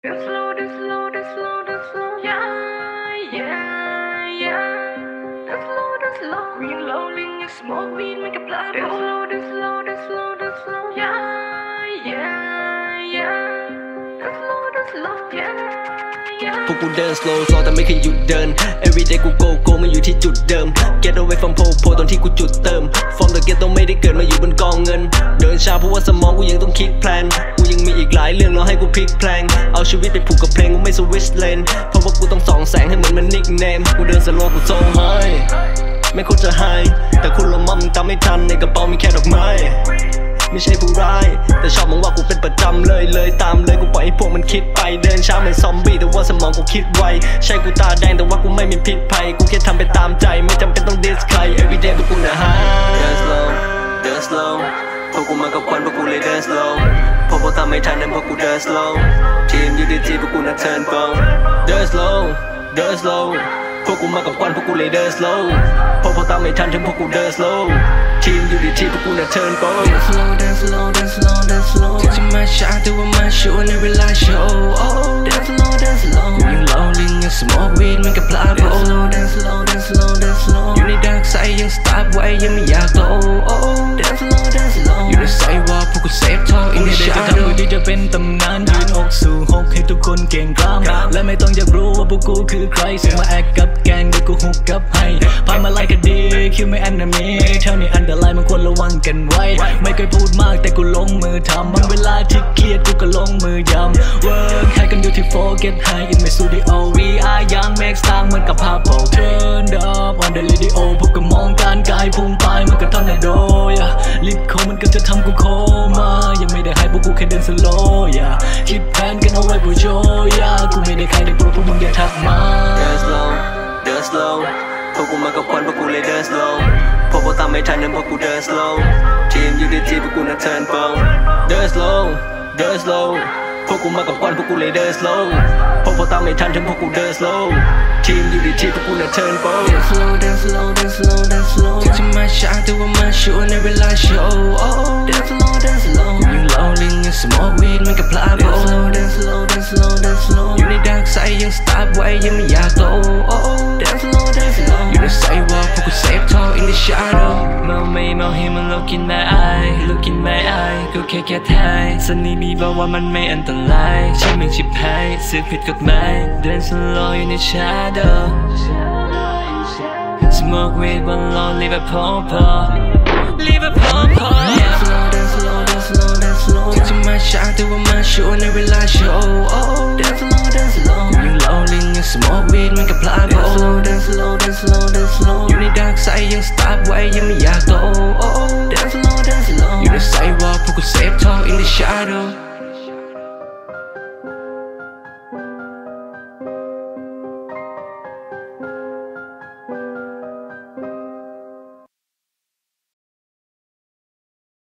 Dance slow, dance slow, dance slow, dance slow, yeah, yeah, yeah. Dance slow, dance slow. We rolling and smoke weed, make a blood. Dance slow, dance slow, dance slow, dance slow, yeah, yeah, yeah. Dance slow, dance slow, yeah. พวกกูเดิน slow แต่ไม่เคยหยุดเดิน everyday กู go ไม่อยู่ที่จุดเดิม get away from po ตอนที่กูจุดเติม from the ghetto ไม่ได้เกิดมาอยู่บนกองเงินเดินช้าเพราะว่าสมองกูยังต้องคิดแพลนกูยังมีอีกหลายเรื่องรอให้กูพลิกแพลงเอาชีวิตไปผูกกับเพลงกูไม่ switch lane เพราะว่ากูต้องส่องแสงให้เหมือนมัน nickname กูเดิน slow กู so high ไม่ควรจะ high แต่คุณละมั่มตามไม่ทันในกระเป๋ามีแค่ดอกไม้ไม่ใช่ผู้ร้ายแต่ชอบมองว่ากูเป็นประจำเลยตามเลยกูปล่อยให้พวกมันคิดไปเดินช้าเหมือนซอมบี้แต่ว่าสมองกูคิดไวใช่กูตาแดงแต่ว่ากูไม่มีพิษภัยกูแค่ทำไปตามใจไม่จำเป็นต้อง diss ใคร everyday พวกกูน่ะ high เดิน slow เดิน slow พวกกูมากับควันพวกกูเลยเดิน slow พวกตามไม่ทันนั้นพวกกูเดิน slow ทีม UDT พวกกูน่ะ turn pro เดิน slow เดิน slow พวกกูมากับควันพวกกูเลยเดิน slow พวกตามไม่ทันถึงพวกกูเดิน slow ทีม UDT พวกกูน่ะ turn pro Dance slow, dance slow, dance slow, dance slow ที่จะมาช้าแต่ว่ามาชัวร์ในเวลาโชว์ Dance slow, dance slow ยัง rolling ยัง smoke weed มันกับพลาโบ Dance slow, dance slow, dance slow อยู่ใน dark side ยัง start ไว้ยังไม่อยากโต Dance slow, dance slow อยู่ใน sidewalk พวกกู safe talk in the shadow ที่จะเป็นตำนานยืนอกสู่หกให้ทุกคนเก่งกล้ามและไม่ต้องอยากรู้ว่าพวกกูคือใครซึ่งมาแอคกับแกงเดี๋ยวกูฮุกกับให้พามาไล่คดีคิวไม่ enemy เท่านี้อันตรายมันควรระวังกันไว้ไม่เคยพูดมากแต่กูลงมือทำบางเวลาที่เครียดกูก็ลงมือยำ work ให้กันอยู่ที่ forget high in my studio we are young make star เหมือนกับภาพโป turn up on the radio พวกก็มองการกายพุ่งไปเหมือนกับทอร์นาโดลิดโคมันก็จะทำกูโคมายังไม่ได้ให้พวกกูแค่เดิน slow คิดแผนกันเอาไว้บนโชว์กูไม่ได้ใครได้โปรดพวกมึงอย่าทักมาเดิน slow เดิน slow พวกกูมากับควันพวกกูเลยเดิน slow พวกตามไม่ทันนั้นพวกกูเดิน slow ทีม UDT พวกกูน่ะ turn pro เดิน slow เดิน slow พวกกูมากับควันพวกกูเลยเดิน slow พวกตามไม่ทันถึงพวกกูเดิน slow ทีม UDT พวกกูน่ะ turn pro Dance slow, dance slow, dance slow, dance slow ที่จะมาช้าแต่ว่ามาชัวร์ในเวลาโชว์ Dance slow, dance slow ยัง rolling ยัง smoke weed มันกับพลาโบ Dance slow, dance slow, dance slow อยู่ใน dark side ยัง start ไว้ยังไม่อยากโต Dance slow, dance slow อยู่ใน sidewalk พวกกู safe talk in the shadow เมาไม่เมาให้มัน look in my eye look in my eye กูแค่ทายสันนี่มีบอกว่ามันไม่อันตรายใช่มึงชิบหายซื้อผิดกฎหมายเดิน slow อยู่ใน shadow smoke weed บน lawn leave a pom-pom leave a pom-pom Dance slow, dance slow, dance slow, dance slow ที่จะมาช้าแต่ว่ามาชัวร์ในเวลาโชว์ Dance slow, dance slow ยัง rolling ยัง smoke weed มันกับพลาโบ Dance slow, dance slow, dance slow อยู่ใน dark side ยัง start ไว้ยังไม่อยากโต Dance slow, dance slow อยู่ใน sidewalk พวกกู safe talk in the shadow